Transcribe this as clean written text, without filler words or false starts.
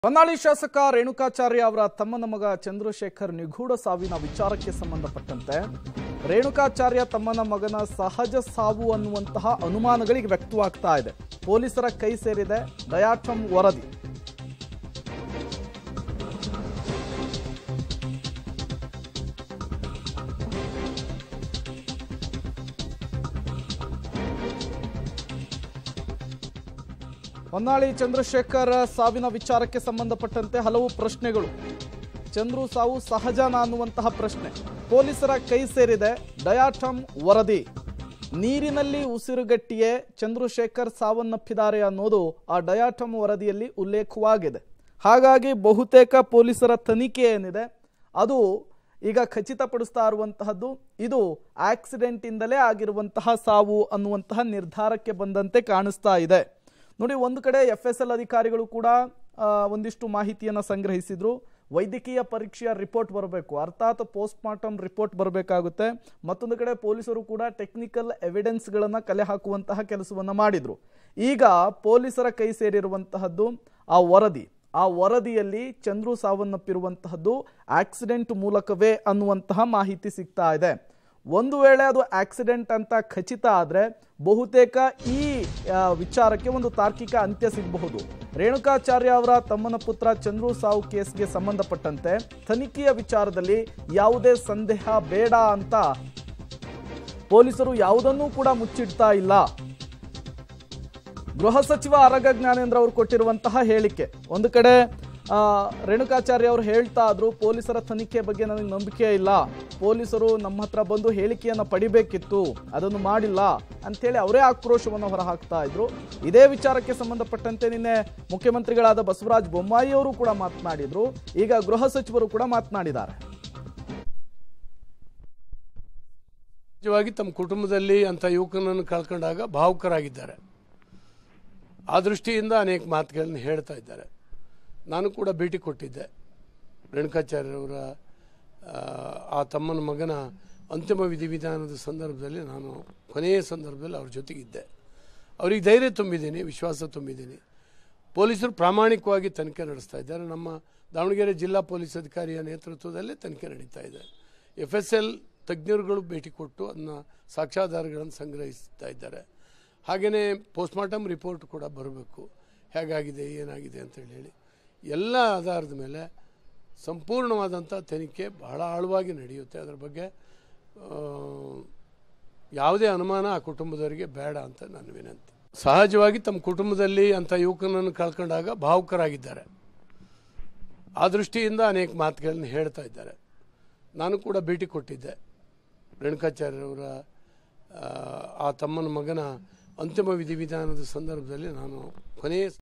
ಹೊನ್ನಾಳಿ ಶಾಸಕ ರೇಣುಕಾಚಾರ್ಯ ಅವರ ತಮ್ಮನ ಮಗ ಚಂದ್ರಶೇಖರ್ ನಿಗೂಢ ಸಾವಿನ ವಿಚಾರಕ್ಕೆ ಸಂಬಂಧಪಟ್ಟಂತೆ ರೇಣುಕಾಚಾರ್ಯ ತಮ್ಮನ ಮಗನ ಸಹಜ ಸಾವು ಅನ್ನುವಂತಹ ಅನುಮಾನಗಳಿಗೆ ವ್ಯಕ್ತವಾಗ್ತಾ ಇದೆ. ಪೊಲೀಸರ ಕೈ ಸೇರಿದೆ ಡಯಾಟಮ್ ವರದಿ. ಹೊನ್ನಾಳಿ ಚಂದ್ರಶೇಖರ್ ಸಾವಿನ ವಿಚಾರಕ್ಕೆ ಸಂಬಂಧಪಟ್ಟಂತೆ ಹಲವು ಪ್ರಶ್ನೆಗಳು. ಚಂದ್ರು ಸಾವು ಸಹಜನಾ ಅನ್ನುವಂತಹ ಪ್ರಶ್ನೆ. ಪೊಲೀಸರ ಕೈ ಸೇರಿದೆ ಡಯಾಟಮ್ ವರದಿ. ನೀರಿನಲ್ಲಿ ಉಸಿರುಗಟ್ಟಿಯೇ ಚಂದ್ರಶೇಖರ್ ಸಾವನ್ನಪ್ಪಿದ್ದಾರೆ ಅನ್ನೋದು ಆ ಡಯಾಟಮ್ ವರದಿಯಲ್ಲಿ ಉಲ್ಲೇಖವಾಗಿದೆ. ಹಾಗಾಗಿ ಬಹುತೇಕ ಪೊಲೀಸರ ತನಿಖೆ ಏನಿದೆ ಅದು ಈಗ ಖಚಿತಪಡಿಸ್ತಾ ಇರುವಂತಹದ್ದು ಇದು ಆಕ್ಸಿಡೆಂಟ್ ಇಂದಲೇ ಆಗಿರುವಂತಹ ಸಾವು ಅನ್ನುವಂತಹ ನಿರ್ಧಾರಕ್ಕೆ ಬಂದಂತೆ ಕಾಣಿಸ್ತಾ ಇದೆ. ನೋಡಿ, ಒಂದು ಕಡೆ FSL ಅಧಿಕಾರಿಗಳು ಕೂಡ ಒಂದಿಷ್ಟು ಮಾಹಿತಿಯನ್ನು ಸಂಗ್ರಹಿಸಿದ್ರು. ವೈದ್ಯಕೀಯ ಪರೀಕ್ಷೆಯ ರಿಪೋರ್ಟ್ ಬರಬೇಕು, ಅರ್ಥಾತ್ ಪೋಸ್ಟ್ ಮಾರ್ಟಮ್ ರಿಪೋರ್ಟ್ ಬರಬೇಕಾಗುತ್ತೆ. ಮತ್ತೊಂದು ಕಡೆ ಪೊಲೀಸರು ಕೂಡ ಟೆಕ್ನಿಕಲ್ ಎವಿಡೆನ್ಸ್ಗಳನ್ನು ಕಲೆ ಹಾಕುವಂತಹ ಕೆಲಸವನ್ನು ಮಾಡಿದ್ರು. ಈಗ ಪೊಲೀಸರ ಕೈ ಸೇರಿರುವಂತಹದ್ದು ಆ ವರದಿಯಲ್ಲಿ ಚಂದ್ರು ಸಾವನ್ನಪ್ಪಿರುವಂತಹದ್ದು ಆಕ್ಸಿಡೆಂಟ್ ಮೂಲಕವೇ ಅನ್ನುವಂತಹ ಮಾಹಿತಿ ಸಿಗ್ತಾ ಇದೆ. ಒಂದು ವೇಳೆ ಅದು ಆಕ್ಸಿಡೆಂಟ್ ಅಂತ ಖಚಿತ ಆದರೆ ಬಹುತೇಕ ಈ ವಿಚಾರಕ್ಕೆ ಒಂದು ತಾರ್ಕಿಕ ಅಂತ್ಯ ಸಿಗಬಹುದು. ರೇಣುಕಾಚಾರ್ಯ ಅವರ ತಮ್ಮನ ಪುತ್ರ ಚಂದ್ರು ಸಾವು ಕೇಸ್ಗೆ ಸಂಬಂಧಪಟ್ಟಂತೆ ತನಿಖೆಯ ವಿಚಾರದಲ್ಲಿ ಯಾವುದೇ ಸಂದೇಹ ಬೇಡ ಅಂತ ಪೊಲೀಸರು ಯಾವುದನ್ನೂ ಕೂಡ ಮುಚ್ಚಿಡ್ತಾ ಇಲ್ಲ. ಗೃಹ ಸಚಿವ ಆರಗ ಜ್ಞಾನೇಂದ್ರ ಅವರು ಕೊಟ್ಟಿರುವಂತಹ ಹೇಳಿಕೆ, ಒಂದು ಕಡೆ ರೇಣುಕಾಚಾರ್ಯ ಅವರು ಹೇಳ್ತಾ ಇದ್ರು, ಪೊಲೀಸರ ತನಿಖೆ ಬಗ್ಗೆ ನನಗೆ ನಂಬಿಕೆ ಇಲ್ಲ, ಪೊಲೀಸರು ನಮ್ಮ ಹತ್ರ ಬಂದು ಹೇಳಿಕೆಯನ್ನು ಪಡಿಬೇಕಿತ್ತು, ಅದನ್ನು ಮಾಡಿಲ್ಲ ಅಂಥೇಳಿ ಅವರೇ ಆಕ್ರೋಶವನ್ನು ಹೊರಹಾಕ್ತಾ ಇದ್ರು. ಇದೇ ವಿಚಾರಕ್ಕೆ ಸಂಬಂಧಪಟ್ಟಂತೆ ನಿನ್ನೆ ಮುಖ್ಯಮಂತ್ರಿಗಳಾದ ಬಸವರಾಜ ಬೊಮ್ಮಾಯಿ ಅವರು ಕೂಡ ಮಾತನಾಡಿದ್ರು. ಈಗ ಗೃಹ ಸಚಿವರು ಕೂಡ ಮಾತನಾಡಿದ್ದಾರೆ. ನಿಜವಾಗಿ ತಮ್ಮ ಕುಟುಂಬದಲ್ಲಿ ಅಂತ ಯುವಕನನ್ನು ಕಳ್ಕೊಂಡಾಗ ಭಾವುಕರಾಗಿದ್ದಾರೆ. ಆ ದೃಷ್ಟಿಯಿಂದ ಅನೇಕ ಮಾತುಗಳನ್ನು ಹೇಳ್ತಾ ಇದ್ದಾರೆ. ನಾನು ಕೂಡ ಭೇಟಿ ಕೊಟ್ಟಿದ್ದೆ ರೇಣುಕಾಚಾರ್ಯವರ ಆ ತಮ್ಮನ ಮಗನ ಅಂತಿಮ ವಿಧಿವಿಧಾನದ ಸಂದರ್ಭದಲ್ಲಿ. ನಾನು ಕೊನೆಯ ಸಂದರ್ಭದಲ್ಲಿ ಅವ್ರ ಜೊತೆಗಿದ್ದೆ. ಅವ್ರಿಗೆ ಧೈರ್ಯ ತುಂಬಿದ್ದೀನಿ, ವಿಶ್ವಾಸ ತುಂಬಿದ್ದೀನಿ. ಪೊಲೀಸರು ಪ್ರಾಮಾಣಿಕವಾಗಿ ತನಿಖೆ ನಡೆಸ್ತಾ ಇದ್ದಾರೆ. ನಮ್ಮ ದಾವಣಗೆರೆ ಜಿಲ್ಲಾ ಪೊಲೀಸ್ ಅಧಿಕಾರಿಯ ನೇತೃತ್ವದಲ್ಲೇ ತನಿಖೆ ನಡೀತಾ ಇದೆ. FSL ತಜ್ಞರುಗಳು ಭೇಟಿ ಕೊಟ್ಟು ಅದನ್ನ ಸಾಕ್ಷ್ಯಾಧಾರಗಳನ್ನು ಸಂಗ್ರಹಿಸ್ತಾ ಇದ್ದಾರೆ. ಹಾಗೆಯೇ ಪೋಸ್ಟ್ಮಾರ್ಟಮ್ ರಿಪೋರ್ಟ್ ಕೂಡ ಬರಬೇಕು, ಹೇಗಾಗಿದೆ ಏನಾಗಿದೆ ಅಂತೇಳಿ ಹೇಳಿ ಎಲ್ಲ ಆಧಾರದ ಮೇಲೆ ಸಂಪೂರ್ಣವಾದಂಥ ತನಿಖೆ ಬಹಳ ಆಳವಾಗಿ ನಡೆಯುತ್ತೆ. ಅದರ ಬಗ್ಗೆ ಯಾವುದೇ ಅನುಮಾನ ಆ ಕುಟುಂಬದವರಿಗೆ ಬೇಡ ಅಂತ ನನ್ನ ವಿನಂತಿ. ಸಹಜವಾಗಿ ತಮ್ಮ ಕುಟುಂಬದಲ್ಲಿ ಅಂಥ ಯುವಕನನ್ನು ಕಳ್ಕೊಂಡಾಗ ಭಾವುಕರಾಗಿದ್ದಾರೆ. ಆ ದೃಷ್ಟಿಯಿಂದ ಅನೇಕ ಮಾತುಗಳನ್ನು ಹೇಳ್ತಾ ಇದ್ದಾರೆ. ನಾನು ಕೂಡ ಭೇಟಿ ಕೊಟ್ಟಿದ್ದೆ ರೇಣುಕಾಚಾರ್ಯವರ ಆ ತಮ್ಮನ ಮಗನ ಅಂತಿಮ ವಿಧಿವಿಧಾನದ ಸಂದರ್ಭದಲ್ಲಿ. ನಾನು ಕೊನೆಯ